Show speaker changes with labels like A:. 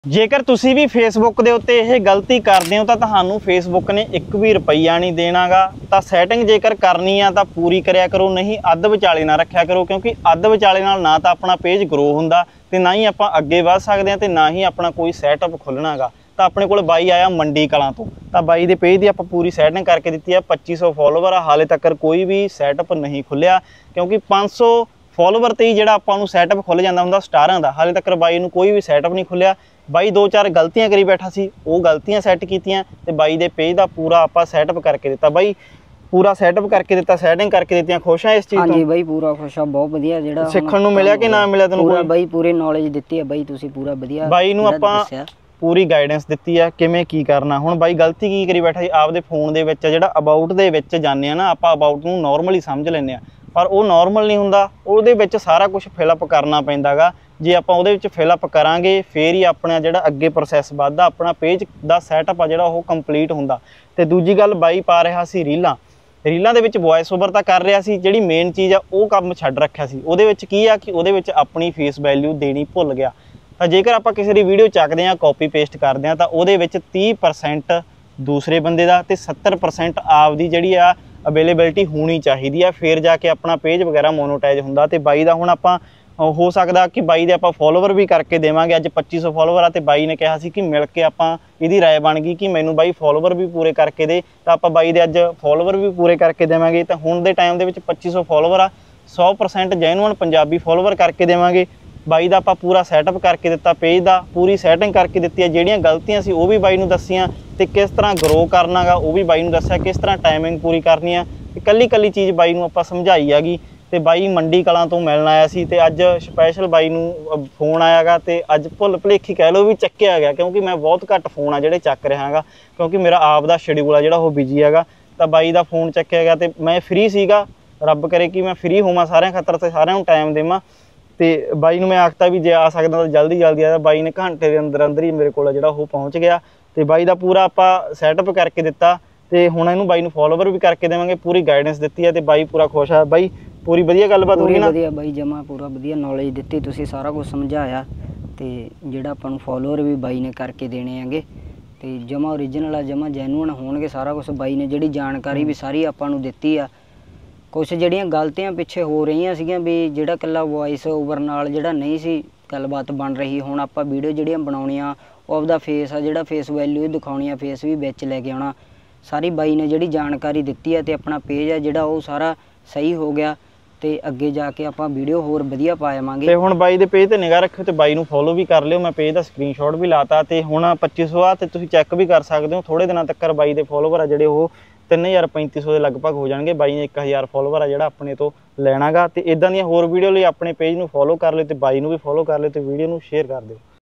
A: जेकर तुसी भी फेसबुक के उत्ते यह गलती करते हो तो तुहानू फेसबुक ने एक भी रुपया नहीं देना गा। तो सैटिंग जेकर करनी आ तो पूरी करया करो, नहीं अद्ध विचाले ना रखा करो, क्योंकि अद्ध विचाले नाल ना तो अपना पेज ग्रो हुंदा ते ना ही आप अगे वध सकते हैं, तो ना ही अपना कोई सैटअप खुलना गा। तो अपने को बाई आया मंडी कलां तो बाई के पेज की आप पूरी सैटिंग करके दी है। 2500 फॉलोवर आ, हाले तक कोई भी सैटअप नहीं खुलिया, क्योंकि 500 फॉलोवर ते ही जिहड़ा आपां नूं सैटअप खुल जांदा हुंदा स्टारां दा, हाले तक बाई नूं कोई भी सैटअप नहीं खुलिया। बाई 2-4 गलतियां करी बैठा सी, वो गलतियां सैट कीतियां ते बाई दे पेज का पूरा आपां सैटअप करके दिता। बाई पूरा सैटअप करके दिता, सैटिंग करके दित्तियां। खुश है इस चीज़ तो?
B: हाँ जी बाई पूरा खुश आ, बहुत वधिया जिहड़ा
A: सिੱਖਣ ਨੂੰ मिलिया कि ना मिलिया तैनूं?
B: पूरा बाई पूरी नॉलेज दित्ती है बाई, तुसीं पूरा वधिया
A: बाई नूं आपां पूरी गाइडेंस दित्ती है किवें की करना। हुण बाई गलती की करी बैठा जी, आपदे फोन दे विच जिहड़ा अबाउट दे विच जाने आ ना, आपां अबाउट नूं नॉर्मली समझ लैंदे आ, पर वो नॉर्मल नहीं हुंदा, ਉਹਦੇ ਵਿੱਚ सारा कुछ फिलअप करना पैंदा गा। जे आपां ਉਹਦੇ ਵਿੱਚ फिलअप करांगे फिर ही अपना जिहड़ा अगे प्रोसैस वधदा, अपना पेज दा सैटअप आ जिहड़ा ਉਹ कंप्लीट हुंदा। ते दूजी गल बाई पा रहा सी रीलां दे विच वॉइस ओवर तां कर रहा सी, जिहड़ी मेन चीज़ आ ਉਹ ਕੰਮ ਛੱਡ रखिया सी। ਉਹਦੇ ਵਿੱਚ ਕੀ ਆ कि ਉਹਦੇ ਵਿੱਚ अपनी फेस वैल्यू देनी भुल गया। ਤਾਂ ਜੇਕਰ ਆਪਾਂ ਕਿਸੇ ਦੀ ਵੀਡੀਓ ਚੱਕਦੇ ਆ, ਕਾਪੀ ਪੇਸਟ ਕਰਦੇ ਆ, ਤਾਂ ਉਹਦੇ ਵਿੱਚ 30% ਦੂਸਰੇ ਬੰਦੇ ਦਾ ਤੇ 70% ਆਪਦੀ ਜਿਹੜੀ ਆ ਅਵੇਲੇਬਿਲਿਟੀ ਹੋਣੀ ਚਾਹੀਦੀ ਆ, ਫਿਰ ਜਾ ਕੇ ਆਪਣਾ पेज वगैरह मोनोटाइज ਹੁੰਦਾ। ਤੇ ਬਾਈ ਦਾ ਹੁਣ ਆਪਾਂ हो सकता कि बाई दे आपां फॉलोवर भी करके देवांगे। अज 2500 फॉलोवर आ, ते बाई ने कहा सी कि मिल के आपां इहदी राय बन गई कि मैनूं बाई फॉलोवर भी पूरे करके दे, तो आपां बाई दे अज फॉलोवर भी पूरे करके देवांगे। तो हुण दे टाइम दे विच 2500 फॉलोवर आ, 100% जेन्युइन पंजाबी फॉलोवर करके देवांगे। बाई दा आपां पूरा सैटअप करके दिता, पेज दा पूरी सैटिंग करके दित्ती है। जिहड़ियां गलतियां सी वो भी बाई नूं दस्सियां, ते किस तरह ग्रो करना गा वो भी बाई नूं दस्सिया, किस तरह टाइमिंग पूरी करनी है, कल्ली कल्ली चीज़ बाई नूं आपां समझाई हैगी। ਤੇ ਬਾਈ ਮੰਡੀ ਕਲਾਂ ਤੋਂ ਮਿਲਣ ਆਇਆ ਸੀ, ਤੇ ਅੱਜ ਸਪੈਸ਼ਲ ਬਾਈ ਨੂੰ ਫੋਨ ਆਇਆਗਾ, ਤੇ ਅੱਜ ਭੁੱਲ ਭੁਲੇਖੀ ਕਹਿ ਲਓ ਵੀ ਚੱਕਿਆ ਗਿਆ, ਕਿਉਂਕਿ ਮੈਂ ਬਹੁਤ ਘੱਟ ਫੋਨ ਆ ਜਿਹੜੇ ਚੱਕ ਰਿਹਾ ਹੈਗਾ, ਕਿਉਂਕਿ ਮੇਰਾ ਆਪ ਦਾ ਸ਼ਡਿਊਲ ਆ ਜਿਹੜਾ ਉਹ ਬਿਜੀ ਹੈਗਾ। ਤਾਂ ਬਾਈ ਦਾ ਫੋਨ ਚੱਕਿਆ ਗਿਆ, ਤੇ ਮੈਂ ਫ੍ਰੀ ਸੀਗਾ, ਰੱਬ ਕਰੇ ਕਿ ਮੈਂ ਫ੍ਰੀ ਹੋਵਾਂ ਸਾਰਿਆਂ ਖਾਤਰ, ਤੇ ਸਾਰਿਆਂ ਨੂੰ ਟਾਈਮ ਦੇਵਾਂ। ਤੇ ਬਾਈ ਨੂੰ ਮੈਂ ਆਖਤਾ ਵੀ ਜੇ ਆ ਸਕਦਾ ਤਾਂ ਜਲਦੀ ਜਲਦੀ ਆ। ਬਾਈ ਨੇ ਘੰਟੇ ਦੇ ਅੰਦਰ ਅੰਦਰ ਹੀ ਮੇਰੇ ਕੋਲ ਜਿਹੜਾ ਉਹ ਪਹੁੰਚ ਗਿਆ, ਤੇ ਬਾਈ ਦਾ ਪੂਰਾ ਆਪਾਂ ਸੈਟਅਪ ਕਰਕੇ ਦਿੱਤਾ। ਤੇ ਹੁਣ ਇਹਨੂੰ ਬਾਈ ਨੂੰ ਫॉलोवर भी करके देवांगे, पूरी गाइडेंस ਦਿੱਤੀ ਹੈ, ਤੇ ਬਾਈ ਪੂਰਾ ਖੁਸ਼ ਆ। ਬਾਈ पूरी वधिया गलबात हो गई ना?
B: वधिया बाई जमा पूरा वधिया नॉलेज दित्ती, तुसीं सारा कुछ समझाया, ते जिहड़ा आपां नूं फॉलोवर भी बाई ने करके देने हैगे, ते जमा ओरिजिनल आ, जमा जैनुअन होणगे। सारा कुछ बाई ने जिहड़ी जानकारी भी सारी आपां नूं दित्ती आ। कुछ जिहड़ियां गलतियां पिछे हो रहीआं सीगीआं भी जिहड़ा कल्ला वॉइस ओवर नाल जिहड़ा नहीं सी गलबात बन रही, हुण आपां वीडियो जिहड़ियां बनाउणीआं ਉਹ ਆਪਦਾ फेस आ जिहड़ा फेस वैल्यू दिखाउणी आ, फेस भी विच लै के आउणा, सारी बाई ने जिहड़ी जानकारी दित्ती है, ते अपना पेज है जिहड़ा ਉਹ सारा सही हो गया। ਤੇ ਅੱਗੇ ਜਾ ਕੇ ਆਪਾਂ ਵੀਡੀਓ ਹੋਰ ਵਧੀਆ ਪਾਵਾਂਗੇ।
A: ਤੇ ਹੁਣ ਬਾਈ ਦੇ ਪੇਜ ਤੇ ਨਿਗਾਹ ਰੱਖਿਓ, ਤੇ ਬਾਈ ਨੂੰ ਫੋਲੋ ਵੀ ਕਰ ਲਿਓ। ਮੈਂ ਪੇਜ ਦਾ ਸਕਰੀਨਸ਼ਾਟ ਵੀ ਲਾਤਾ, ਤੇ ਹੁਣ 2500 ਆ, ਤੇ ਤੁਸੀਂ ਚੈੱਕ ਵੀ ਕਰ ਸਕਦੇ ਹੋ। ਥੋੜੇ ਦਿਨਾਂ ਤੱਕ ਬਾਈ ਦੇ ਫੋਲੋਵਰ ਆ ਜਿਹੜੇ ਉਹ 3350 ਦੇ ਲਗਭਗ ਹੋ ਜਾਣਗੇ। ਬਾਈ ਨੇ 1000 ਫੋਲੋਵਰ ਆ ਜਿਹੜਾ ਆਪਣੇ ਤੋਂ ਲੈਣਾਗਾ। ਤੇ ਇਦਾਂ ਦੀਆਂ ਹੋਰ ਵੀਡੀਓ ਲਈ ਆਪਣੇ ਪੇਜ ਨੂੰ ਫੋਲੋ ਕਰ ਲਿਓ, ਤੇ ਬਾਈ ਨੂੰ ਵੀ ਫੋਲੋ ਕਰ ਲਿਓ, ਤੇ ਵੀਡੀਓ ਨੂੰ ਸ਼ੇਅਰ ਕਰ ਦਿਓ।